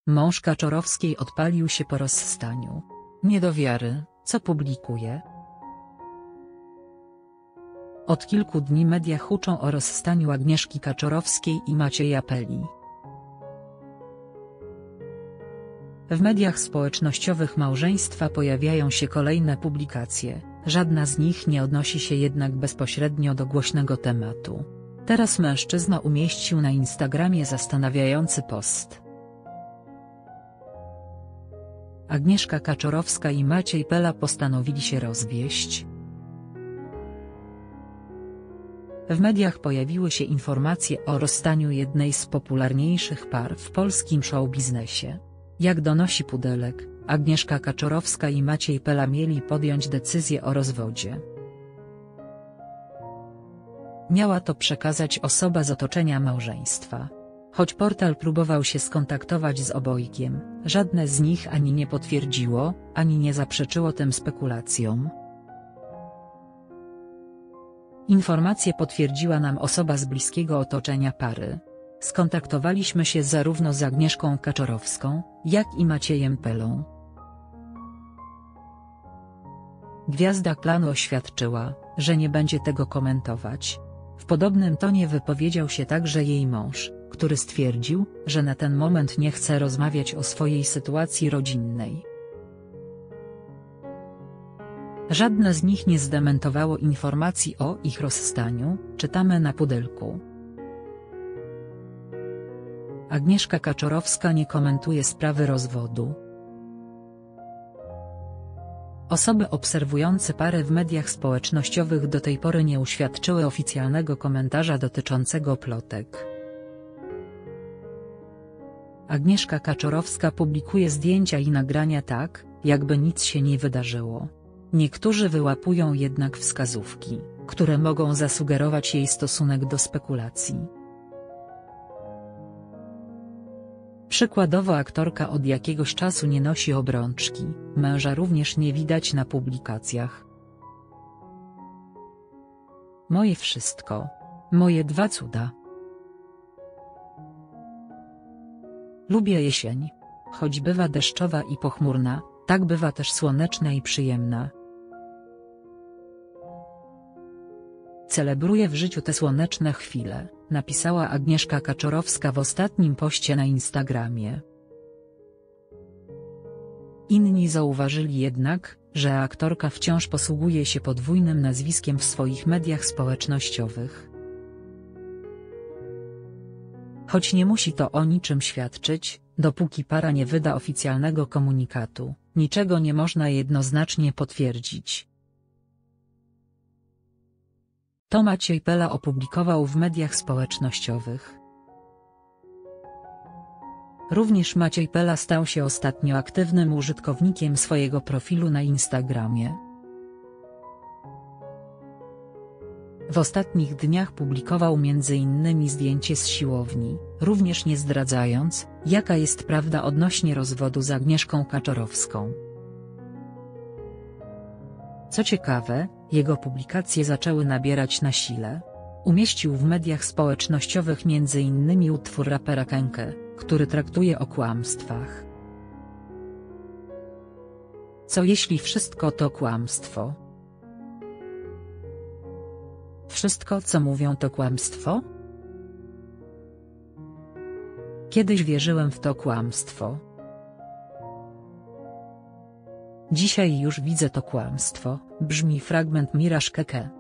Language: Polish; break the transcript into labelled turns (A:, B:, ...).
A: Mąż Kaczorowskiej odpalił się po rozstaniu. Nie do wiary, co publikuje. Od kilku dni media huczą o rozstaniu Agnieszki Kaczorowskiej i Macieja Peli. W mediach społecznościowych małżeństwa pojawiają się kolejne publikacje, żadna z nich nie odnosi się jednak bezpośrednio do głośnego tematu. Teraz mężczyzna umieścił na Instagramie zastanawiający post. Agnieszka Kaczorowska i Maciej Pela postanowili się rozwieść. W mediach pojawiły się informacje o rozstaniu jednej z popularniejszych par w polskim showbiznesie. Jak donosi Pudelek, Agnieszka Kaczorowska i Maciej Pela mieli podjąć decyzję o rozwodzie. Miała to przekazać osoba z otoczenia małżeństwa. Choć portal próbował się skontaktować z obojgiem, żadne z nich ani nie potwierdziło, ani nie zaprzeczyło tym spekulacjom. Informację potwierdziła nam osoba z bliskiego otoczenia pary. Skontaktowaliśmy się zarówno z Agnieszką Kaczorowską, jak i Maciejem Pelą. Gwiazda klanu oświadczyła, że nie będzie tego komentować. W podobnym tonie wypowiedział się także jej mąż, który stwierdził, że na ten moment nie chce rozmawiać o swojej sytuacji rodzinnej. Żadne z nich nie zdementowało informacji o ich rozstaniu, czytamy na Pudelku. Agnieszka Kaczorowska nie komentuje sprawy rozwodu. Osoby obserwujące parę w mediach społecznościowych do tej pory nie uświadczyły oficjalnego komentarza dotyczącego plotek. Agnieszka Kaczorowska publikuje zdjęcia i nagrania tak, jakby nic się nie wydarzyło. Niektórzy wyłapują jednak wskazówki, które mogą zasugerować jej stosunek do spekulacji. Przykładowo aktorka od jakiegoś czasu nie nosi obrączki, męża również nie widać na publikacjach. Moje wszystko. Moje dwa cuda. Lubię jesień. Choć bywa deszczowa i pochmurna, tak bywa też słoneczna i przyjemna. Celebruję w życiu te słoneczne chwile, napisała Agnieszka Kaczorowska w ostatnim poście na Instagramie. Inni zauważyli jednak, że aktorka wciąż posługuje się podwójnym nazwiskiem w swoich mediach społecznościowych. Choć nie musi to o niczym świadczyć, dopóki para nie wyda oficjalnego komunikatu, niczego nie można jednoznacznie potwierdzić. To Maciej Pela opublikował w mediach społecznościowych. Również Maciej Pela stał się ostatnio aktywnym użytkownikiem swojego profilu na Instagramie. W ostatnich dniach publikował m.in. zdjęcie z siłowni, również nie zdradzając, jaka jest prawda odnośnie rozwodu z Agnieszką Kaczorowską. Co ciekawe, jego publikacje zaczęły nabierać na sile. Umieścił w mediach społecznościowych m.in. utwór rapera Kenke, który traktuje o kłamstwach. Co jeśli wszystko to kłamstwo? Wszystko co mówią to kłamstwo? Kiedyś wierzyłem w to kłamstwo. Dzisiaj już widzę to kłamstwo, brzmi fragment Miraż Keke.